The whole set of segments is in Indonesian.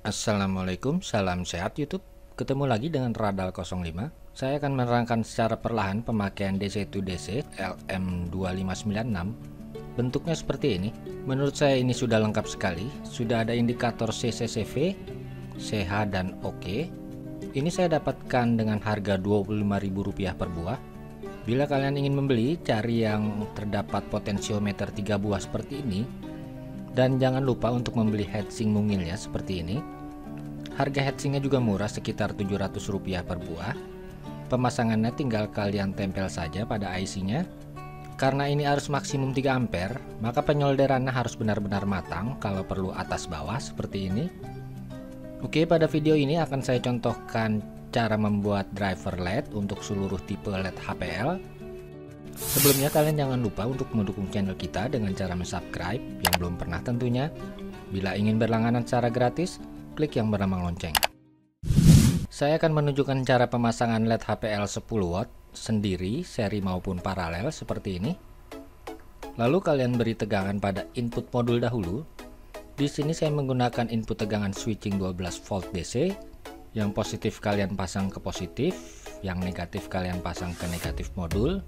Assalamualaikum, salam sehat YouTube. Ketemu lagi dengan Radal 05. Saya akan menerangkan secara perlahan pemakaian DC to DC LM2596. Bentuknya seperti ini. Menurut saya ini sudah lengkap sekali. Sudah ada indikator CCCV, CH dan OK. Ini saya dapatkan dengan harga Rp25.000 per buah. Bila kalian ingin membeli, cari yang terdapat potensiometer 3 buah seperti ini. Dan jangan lupa untuk membeli heatsink mungilnya seperti ini. Harga heatsinknya juga murah, sekitar Rp700 per buah. Pemasangannya tinggal kalian tempel saja pada IC-nya. Karena ini arus maksimum 3 ampere, maka penyolderannya harus benar-benar matang, kalau perlu atas bawah seperti ini. Oke, pada video ini akan saya contohkan cara membuat driver LED untuk seluruh tipe LED HPL. Sebelumnya kalian jangan lupa untuk mendukung channel kita dengan cara subscribe yang belum pernah tentunya. Bila ingin berlangganan secara gratis, klik yang bernama lonceng. Saya akan menunjukkan cara pemasangan LED HPL 10 watt sendiri, seri maupun paralel seperti ini. Lalu kalian beri tegangan pada input modul dahulu. Di sini saya menggunakan input tegangan switching 12 volt DC. Yang positif kalian pasang ke positif, yang negatif kalian pasang ke negatif modul.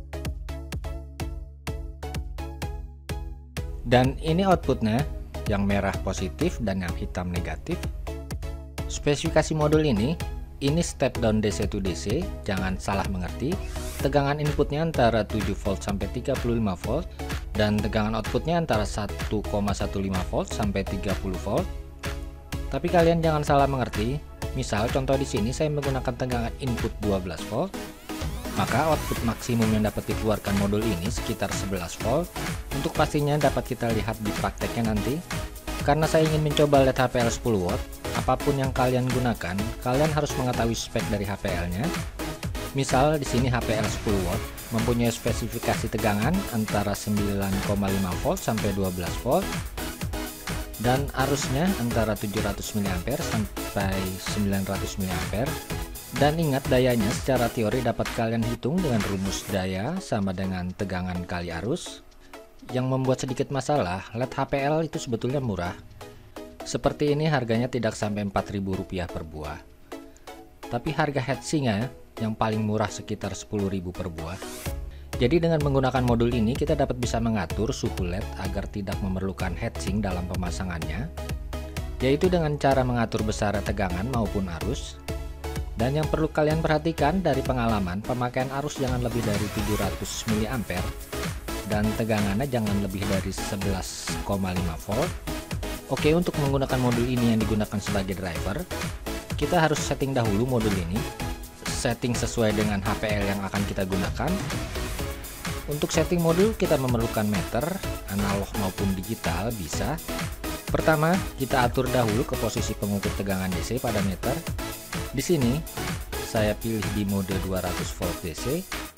Dan ini outputnya, yang merah positif dan yang hitam negatif. Spesifikasi modul ini step down DC to DC, jangan salah mengerti. Tegangan inputnya antara 7 volt sampai 35 volt dan tegangan outputnya antara 1,15 volt sampai 30 volt. Tapi kalian jangan salah mengerti. Misal contoh di sini saya menggunakan tegangan input 12 volt, maka output maksimum yang dapat dikeluarkan modul ini sekitar 11 volt. Untuk pastinya dapat kita lihat di prakteknya nanti. Karena saya ingin mencoba LED HPL 10 watt, apapun yang kalian gunakan, kalian harus mengetahui spek dari HPL-nya. Misal di sini HPL 10 watt mempunyai spesifikasi tegangan antara 9,5 volt sampai 12 volt dan arusnya antara 700 mA sampai 900 mA. Dan ingat, dayanya secara teori dapat kalian hitung dengan rumus daya sama dengan tegangan kali arus. Yang membuat sedikit masalah, LED HPL itu sebetulnya murah. Seperti ini harganya tidak sampai Rp4.000 per buah. Tapi harga heatsinknya yang paling murah sekitar Rp10.000 per buah. Jadi dengan menggunakan modul ini kita dapat bisa mengatur suhu LED agar tidak memerlukan heatsink dalam pemasangannya. Yaitu dengan cara mengatur besar tegangan maupun arus. Dan yang perlu kalian perhatikan dari pengalaman, pemakaian arus jangan lebih dari 700 mA dan tegangannya jangan lebih dari 11,5 volt. Oke, untuk menggunakan modul ini yang digunakan sebagai driver, kita harus setting dahulu modul ini, setting sesuai dengan HPL yang akan kita gunakan. Untuk setting modul kita memerlukan meter, analog maupun digital bisa. Pertama, kita atur dahulu ke posisi pengukur tegangan DC pada meter. Di sini saya pilih di mode 200 volt DC.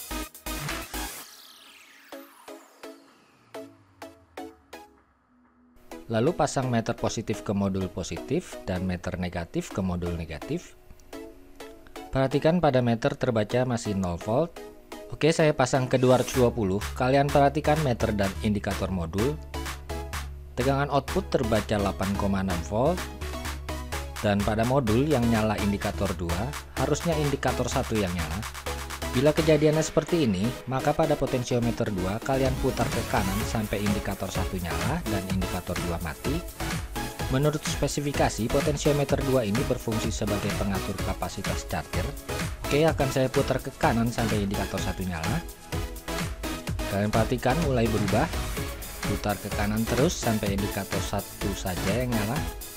Lalu pasang meter positif ke modul positif dan meter negatif ke modul negatif. Perhatikan pada meter terbaca masih 0 volt. Oke, saya pasang ke 220. Kalian perhatikan meter dan indikator modul. Tegangan output terbaca 8,6 volt. Dan pada modul yang nyala indikator 2, harusnya indikator 1 yang nyala. Bila kejadiannya seperti ini, maka pada potensiometer 2 kalian putar ke kanan sampai indikator 1 nyala dan indikator 2 mati. Menurut spesifikasi, potensiometer 2 ini berfungsi sebagai pengatur kapasitas charger. Oke, akan saya putar ke kanan sampai indikator 1 nyala. Kalian perhatikan mulai berubah. Putar ke kanan terus sampai indikator 1 saja yang nyala.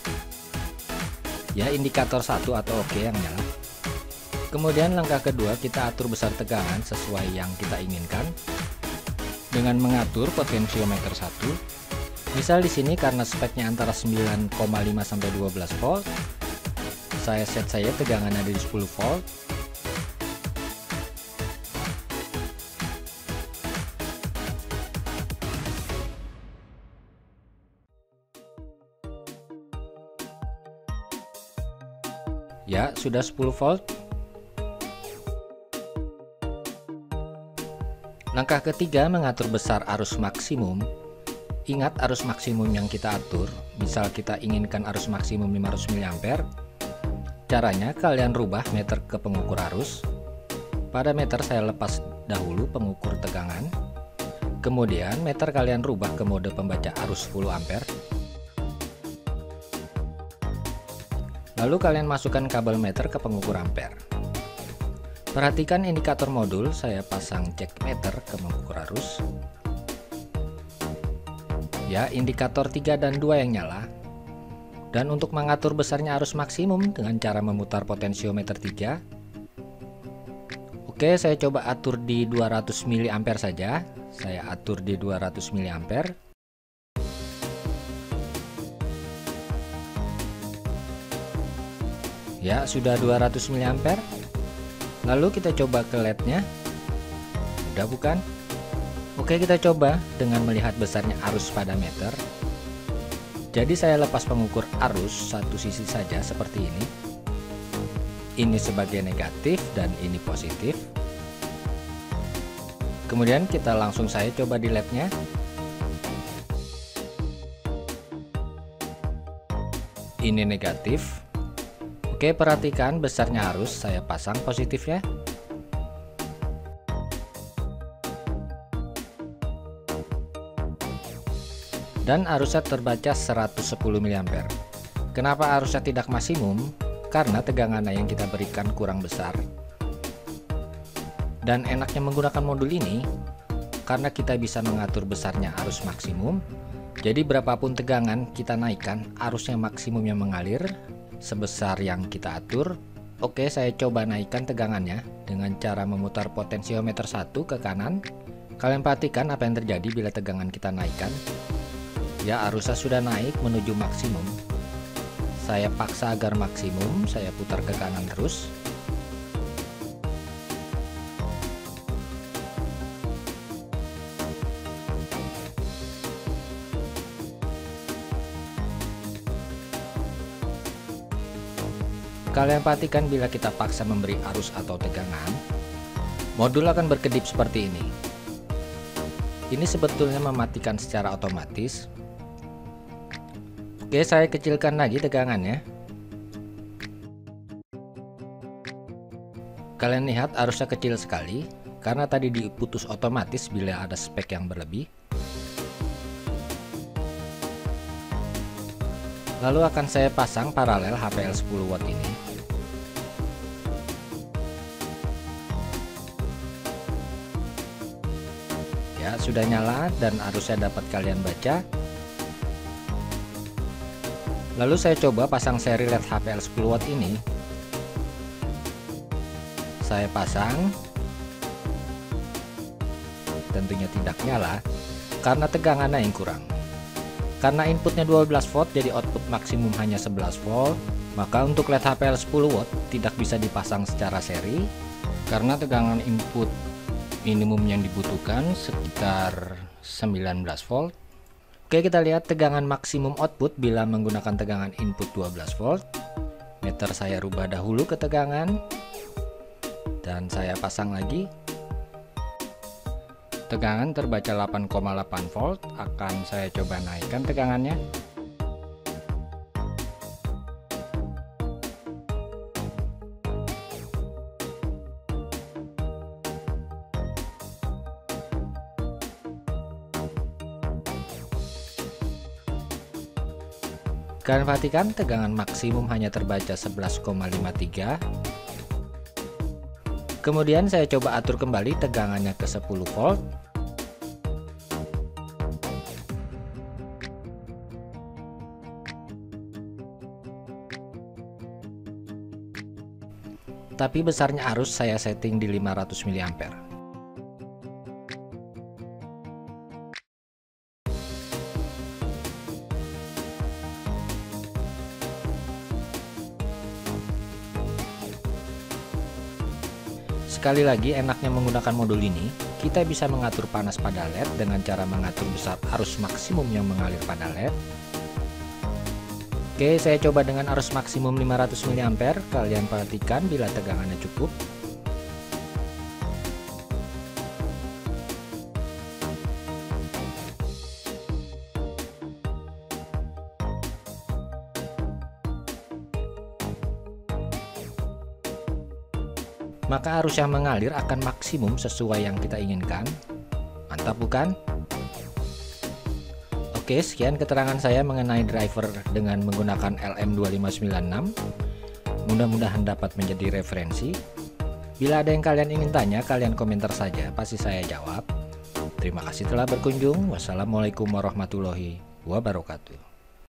Ya, indikator 1 atau oke yang nyala. Kemudian langkah kedua, kita atur besar tegangan sesuai yang kita inginkan dengan mengatur potensiometer 1. Misal di sini karena speknya antara 9,5 sampai 12 volt, saya set saja tegangannya dari 10 volt. Ya, sudah 10 volt. Langkah ketiga, mengatur besar arus maksimum. Ingat arus maksimum yang kita atur. Misal kita inginkan arus maksimum 500 mA. Caranya kalian rubah meter ke pengukur arus. Pada meter saya lepas dahulu pengukur tegangan. Kemudian meter kalian rubah ke mode pembaca arus 10 ampere. Lalu kalian masukkan kabel meter ke pengukur ampere. Perhatikan indikator modul, saya pasang cek meter ke pengukur arus. Ya, indikator 3 dan 2 yang nyala. Dan untuk mengatur besarnya arus maksimum dengan cara memutar potensiometer 3. Oke, saya coba atur di 200 mA saja. Saya atur di 200 mA. Ya, sudah 200 mA. Lalu kita coba ke LED-nya. Udah bukan? Oke, kita coba dengan melihat besarnya arus pada meter. Jadi saya lepas pengukur arus satu sisi saja seperti ini. Ini sebagai negatif dan ini positif. Kemudian kita langsung saya coba di LED-nya. Ini negatif. Oke, perhatikan besarnya arus, saya pasang positif ya. Dan arusnya terbaca 110 mA. Kenapa arusnya tidak maksimum? Karena tegangan yang kita berikan kurang besar. Dan enaknya menggunakan modul ini karena kita bisa mengatur besarnya arus maksimum. Jadi berapapun tegangan kita naikkan, arusnya maksimum yang mengalir sebesar yang kita atur. Oke, saya coba naikkan tegangannya dengan cara memutar potensiometer 1 ke kanan. Kalian perhatikan apa yang terjadi bila tegangan kita naikkan. Ya, arusnya sudah naik menuju maksimum. Saya paksa agar maksimum, saya putar ke kanan terus. Kalian perhatikan bila kita paksa memberi arus atau tegangan, modul akan berkedip seperti ini. Ini sebetulnya mematikan secara otomatis. Oke, saya kecilkan lagi tegangannya. Kalian lihat arusnya kecil sekali karena tadi diputus otomatis bila ada spek yang berlebih. Lalu akan saya pasang paralel HPL 10 watt ini. Ya, sudah nyala dan arusnya dapat kalian baca. Lalu saya coba pasang seri LED HPL 10 watt ini. Saya pasang. Tentunya tidak nyala karena tegangannya yang kurang. Karena inputnya 12 volt jadi output maksimum hanya 11 volt. Maka untuk LED HPL 10 watt tidak bisa dipasang secara seri karena tegangan input minimum yang dibutuhkan sekitar 19 volt. Oke, kita lihat tegangan maksimum output bila menggunakan tegangan input 12 volt. Meter saya rubah dahulu ke tegangan dan saya pasang lagi. Tegangan terbaca 8,8 volt. Akan saya coba naikkan tegangannya. Kalian perhatikan tegangan maksimum hanya terbaca 11,53. Kemudian saya coba atur kembali tegangannya ke 10 volt. Tapi besarnya arus saya setting di 500 mA. Sekali lagi, enaknya menggunakan modul ini, kita bisa mengatur panas pada LED dengan cara mengatur besar arus maksimum yang mengalir pada LED. Oke, saya coba dengan arus maksimum 500 mA. Kalian perhatikan bila tegangannya cukup. maka arus yang mengalir akan maksimum sesuai yang kita inginkan. Mantap bukan? Oke, sekian keterangan saya mengenai driver dengan menggunakan LM2596. Mudah-mudahan dapat menjadi referensi. Bila ada yang kalian ingin tanya, kalian komentar saja, pasti saya jawab. Terima kasih telah berkunjung. Wassalamualaikum warahmatullahi wabarakatuh.